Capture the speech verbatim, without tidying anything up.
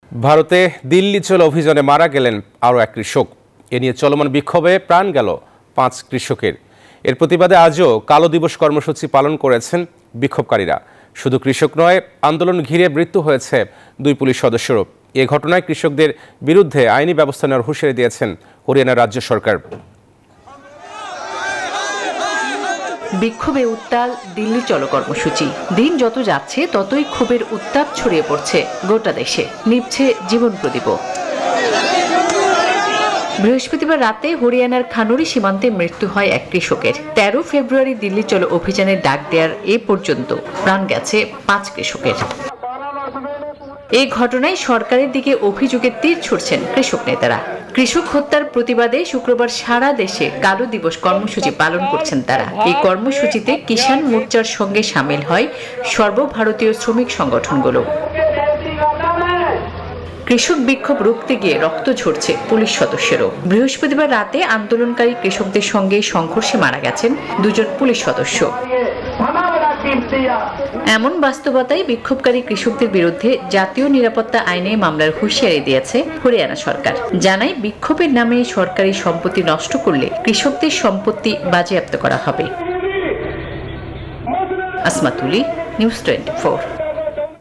ভারতে দিল্লি চলো অভিযানে মারা গেলেন আরও এক কৃষক। এ নিয়ে চলমান বিক্ষোভে প্রাণ গেল পাঁচ কৃষকের। এর প্রতিবাদে আজও কালো দিবস কর্মসূচি পালন করেছেন বিক্ষোভকারীরা। শুধু কৃষক নয়, আন্দোলন ঘিরে মৃত্যু হয়েছে দুই পুলিশ সদস্যরও। এ ঘটনায় কৃষকদের বিরুদ্ধে আইনি ব্যবস্থা নেওয়ার হুঁশিয়ারি দিয়েছেন হরিয়ানা রাজ্য সরকার। বিক্ষোভে উত্তাল দিল্লি চলো কর্মসূচি। দিন যত যাচ্ছে ততই ক্ষোভের উত্তাপ ছড়িয়ে পড়ছে গোটা দেশে, নিভছে জীবন প্রদীপ। বৃহস্পতিবার রাতে হরিয়ানার খানুরি সীমান্তে মৃত্যু হয় এক কৃষকের। তেরো ফেব্রুয়ারি দিল্লি চলো অভিযানের ডাক দেওয়ার এ পর্যন্ত প্রাণ গেছে পাঁচ কৃষকের। এই ঘটনায় সরকারের দিকে অভিযোগের তীর ছুড়ছেন কৃষক নেতারা। কৃষক হত্যার প্রতিবাদে শুক্রবার সারা দেশে কালো দিবস কর্মসূচি পালন করছেন তারা। এই কর্মসূচিতে কিষাণ মোর্চার সঙ্গে সামিল হয় সর্বভারতীয় শ্রমিক সংগঠনগুলো। কৃষক বিক্ষোভ রুখতে গিয়ে রক্ত ঝরছে পুলিশ সদস্যেরও। বৃহস্পতিবার রাতে আন্দোলনকারী কৃষকদের সঙ্গে সংঘর্ষে মারা গেছেন দুজন পুলিশ সদস্য। এমন বাস্তবতায় বিক্ষোভকারী কৃষকদের বিরুদ্ধে জাতীয় নিরাপত্তা আইনে মামলার হুঁশিয়ারি দিয়েছে হরিয়ানা সরকার। জানায়, বিক্ষোভের নামে সরকারি সম্পত্তি নষ্ট করলে কৃষকদের সম্পত্তি বাজেয়াপ্ত করা হবে। আসমাতুলি, নিউজ টোয়েন্টি ফোর।